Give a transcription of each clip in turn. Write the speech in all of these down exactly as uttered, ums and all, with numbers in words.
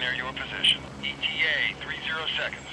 near your position. E T A, three zero seconds.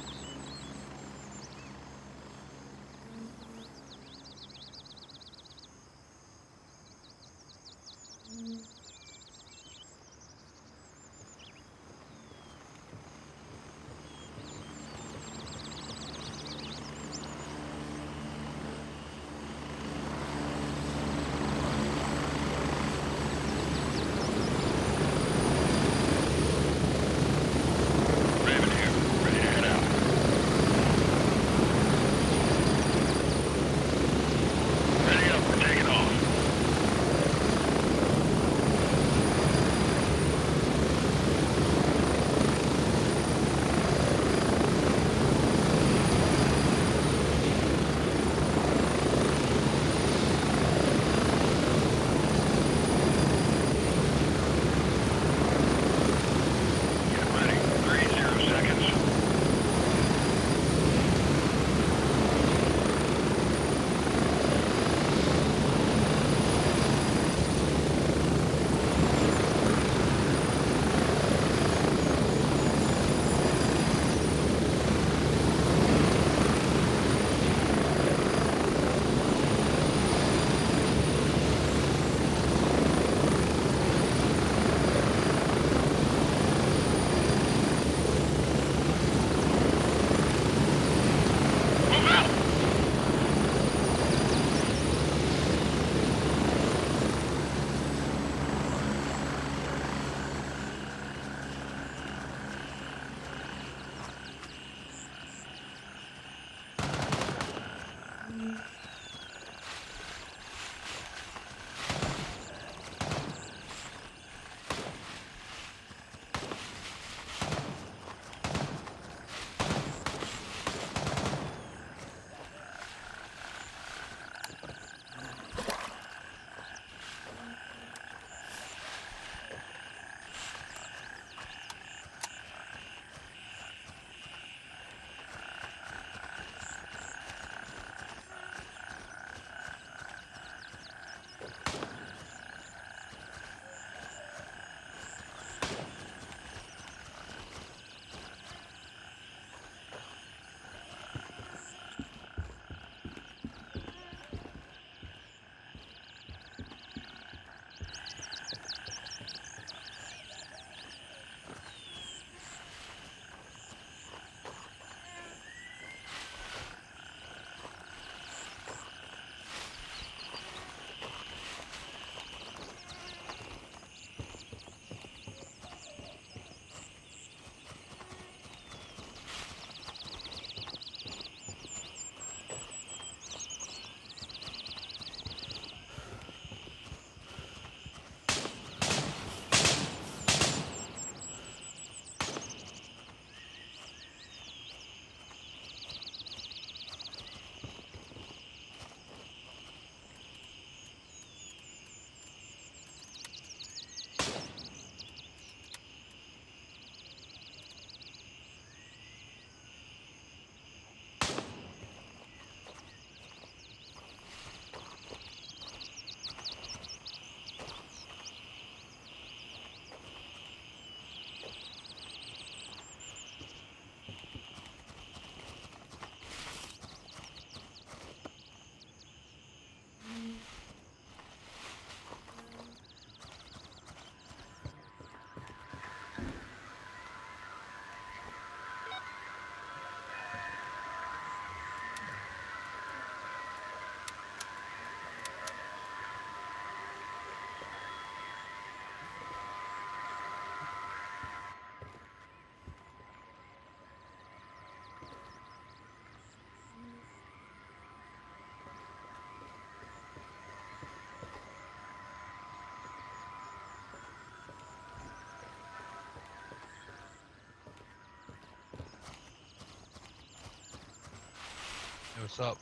What's up?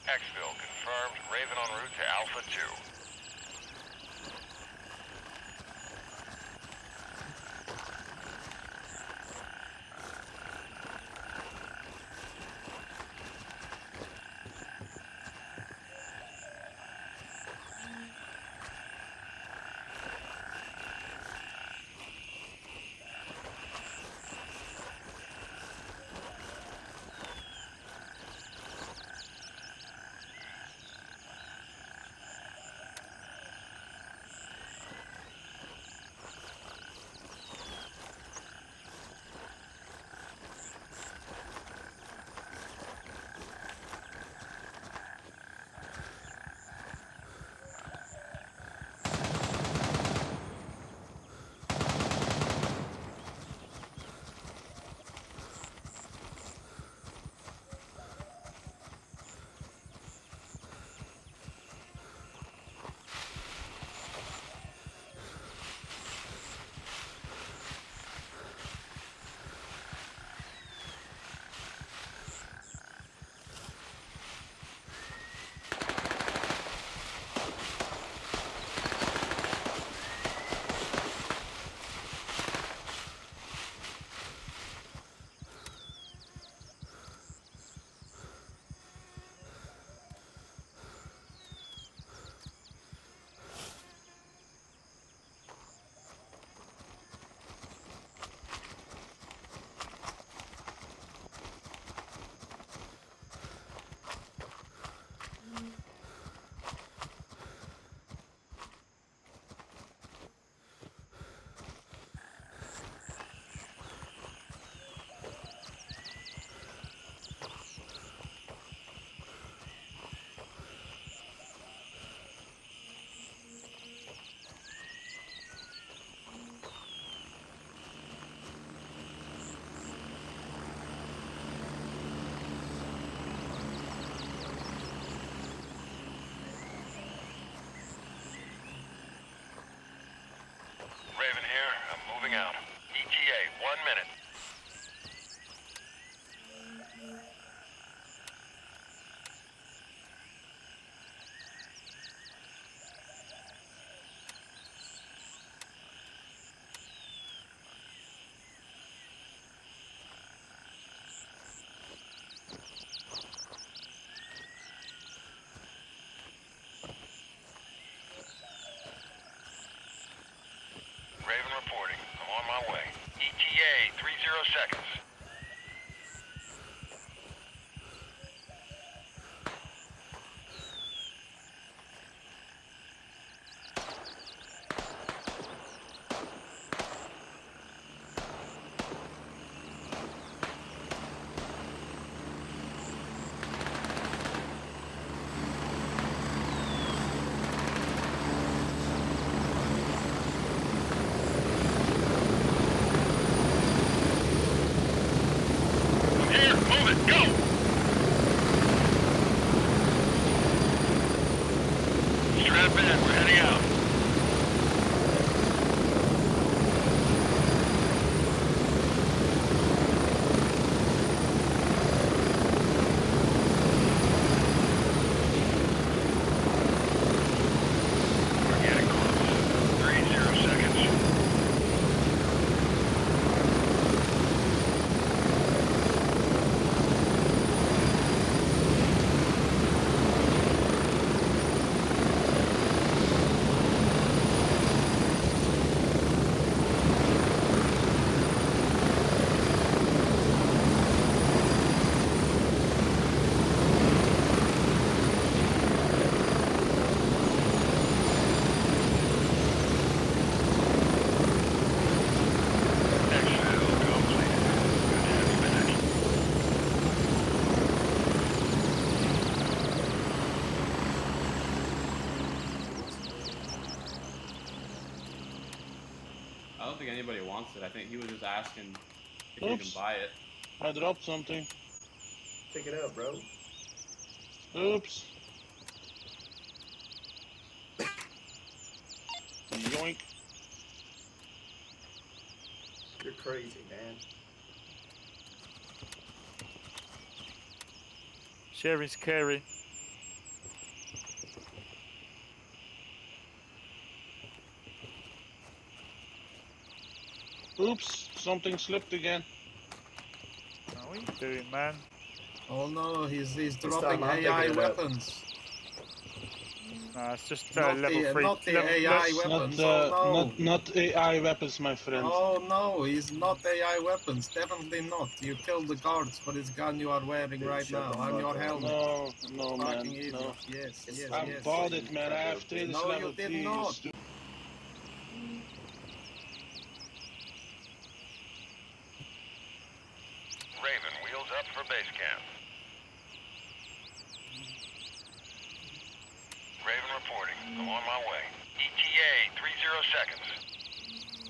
Exfil confirmed. Raven en route to Alpha two. Raven here. I'm moving out. E T A, one minute. Raven reporting. I'm on my way. E T A, three zero seconds. Here, move it, go! Strap in, we're heading out. We're getting close. Three zero seconds. I don't think anybody wants it. I think he was just asking if you Oops. can buy it. I dropped something. Check it out, bro. Oops. Yoink. You're crazy, man. Sharing's carry. Oops, something slipped again. What are you doing, man? Oh no, he's he's This dropping time I'm A I picking it up. weapons. No, it's just uh, Not level the three. not the level, A I le- weapons. Not, uh, Oh no. not, not A I weapons, my friend. Oh no, he's not A I weapons. Definitely not. You killed the guards for this gun you are wearing Dude, right shut now the on fuck your up. helmet. No, no, man, Fucking idiot. no. Yes, It's yes, I yes. bought it, man. I have traded No, level you did three. not. stu- Raven, wheels up for base camp. Raven reporting. I'm on my way. E T A, three zero seconds.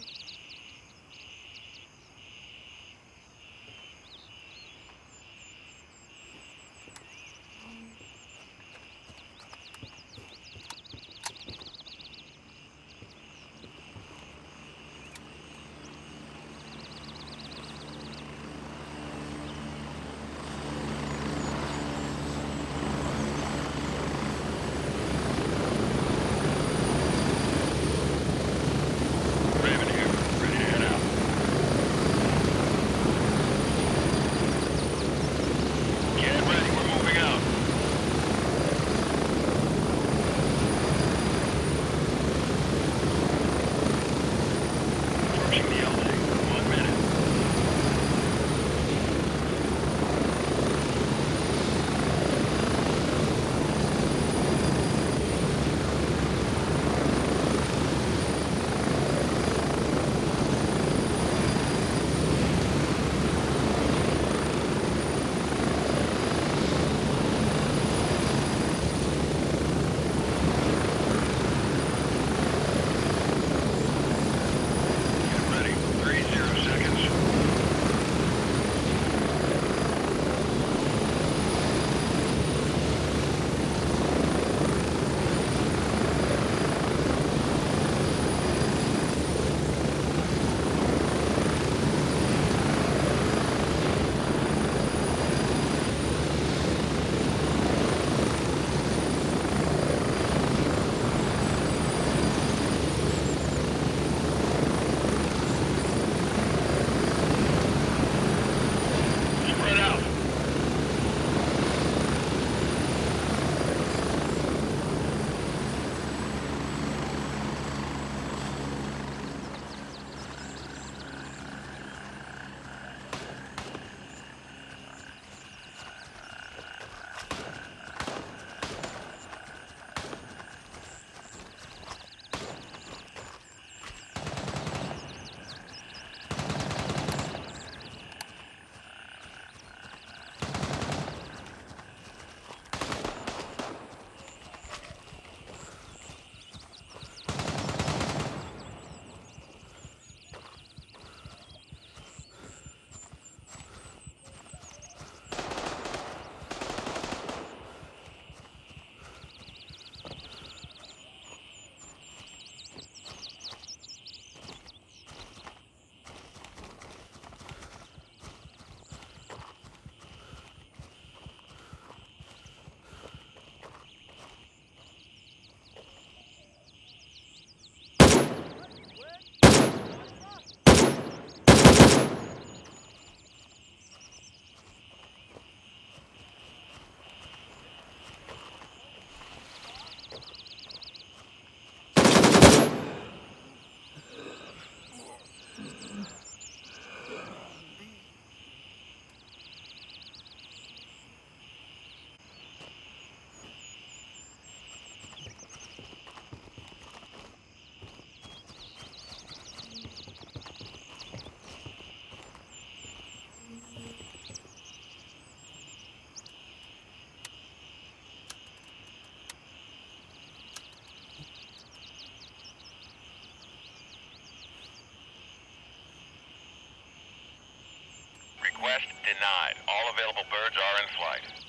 Raven here, ready to head out. Get ready, we're moving out. Approaching the L Z, one minute. Get ready, three zero seconds. Spread out. Request denied. All available birds are in flight.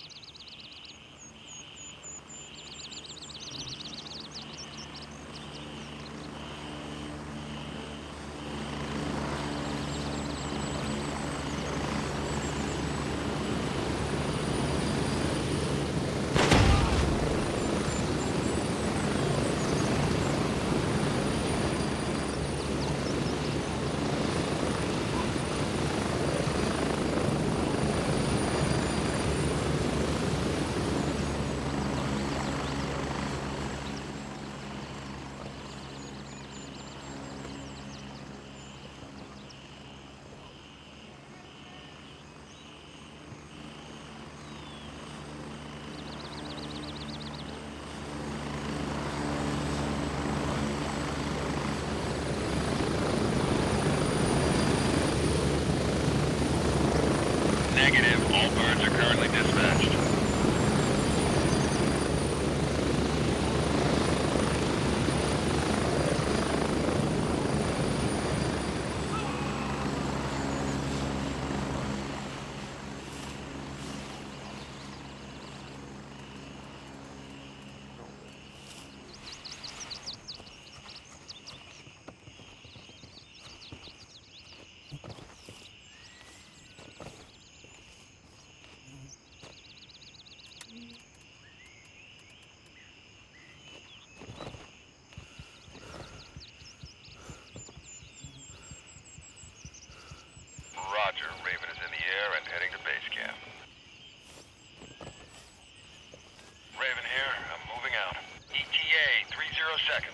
zero seconds.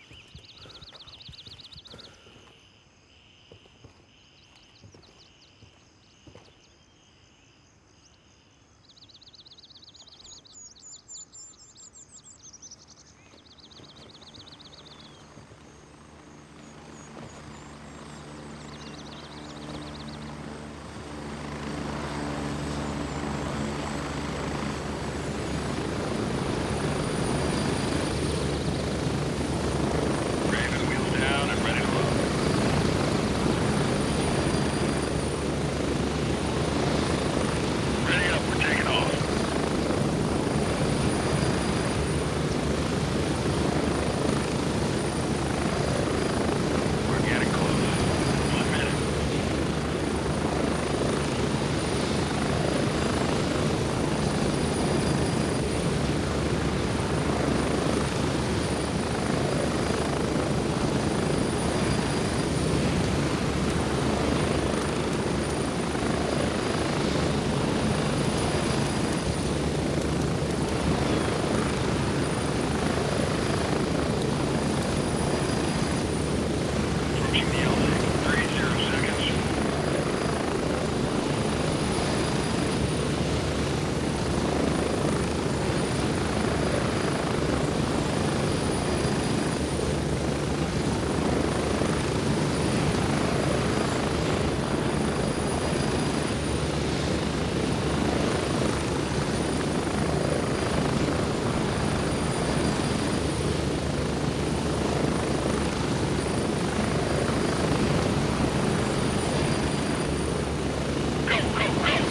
Raven, wheels down and ready to load. Ready up, we're taking off. We're getting close. One minute. Approaching the L Z. Three zero seconds. Go, go, go!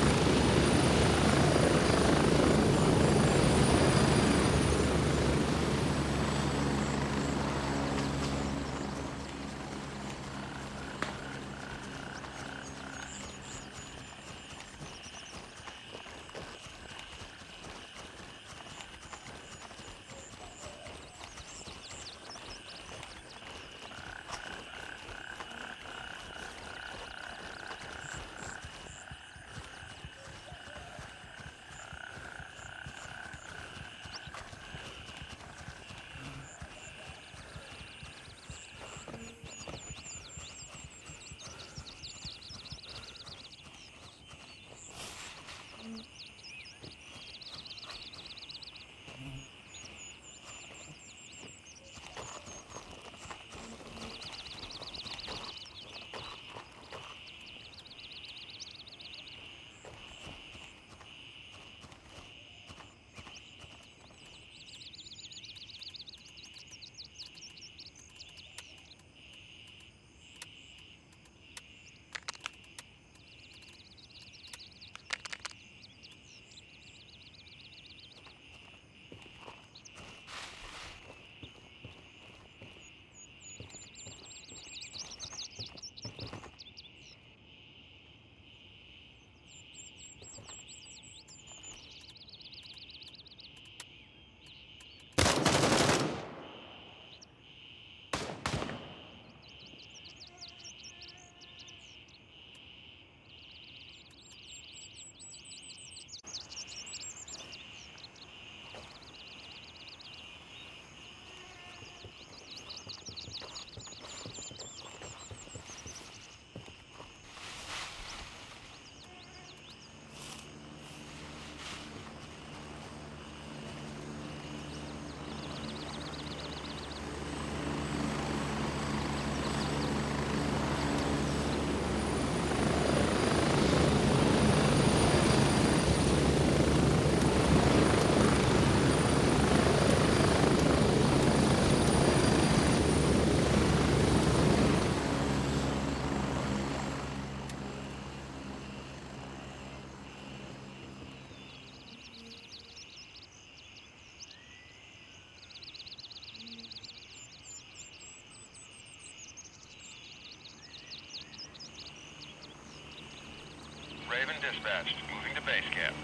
Raven dispatched. Moving to base camp.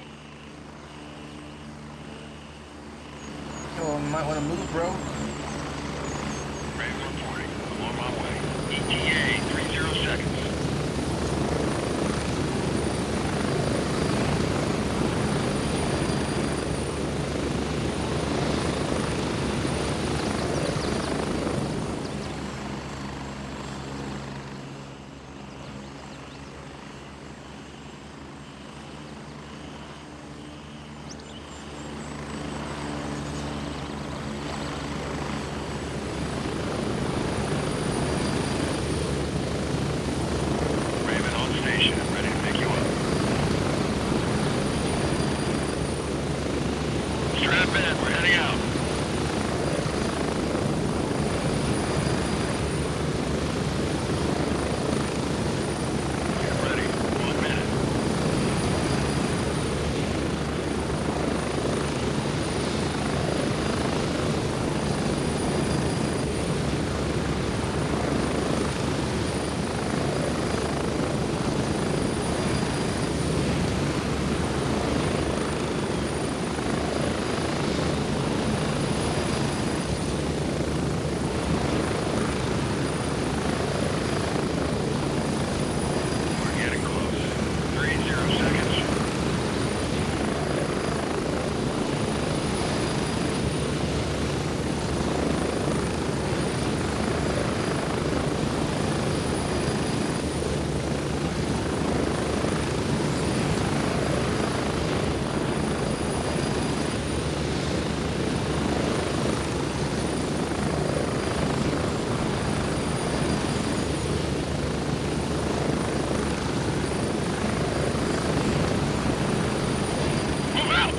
Yo, might want to move, bro. Raven reporting. I'm on my way. E T A, three zero seconds. Strap in, we're heading out. Get ready. One minute. We're getting close. Three zero seconds. Move out!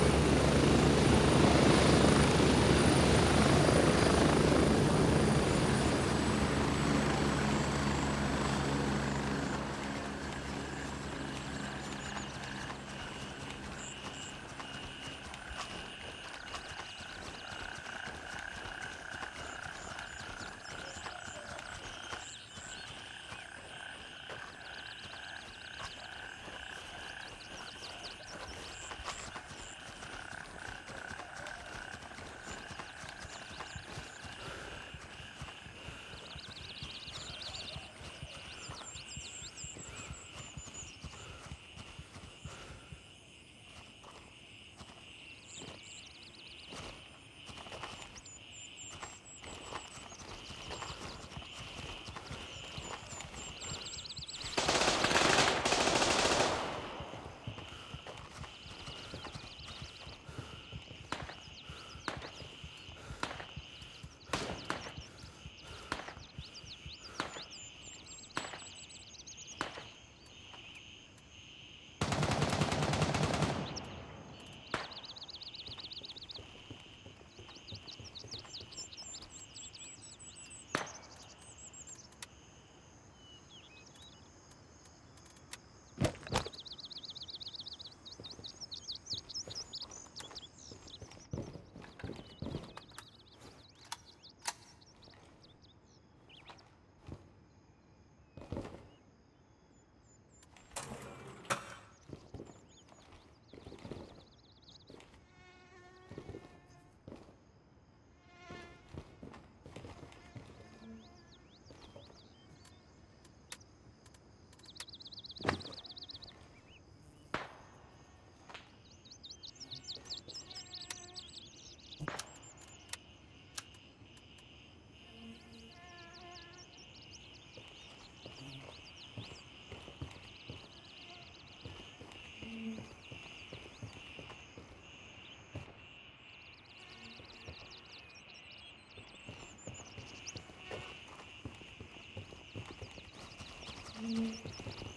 Mm-hmm.